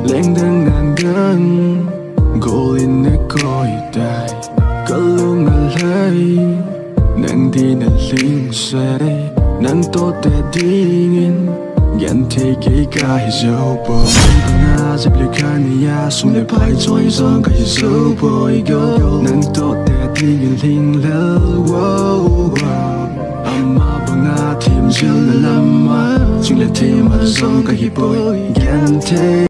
lên đang ngàn đơn cô lên nè coi đại có lúc ngần lấy nàng đi nè linh xe nàng tốt đẹp đi nghìn ghen thế cái cái dấu bò na dập lệ khai nia xuống lệ phải trôi giông cái dấu bồi go nàng tốt đẹp đi nghìn linh lỡ amma banga thêm dương là lắm mà chúng lệ thêm mà giông cái bồi ghen thế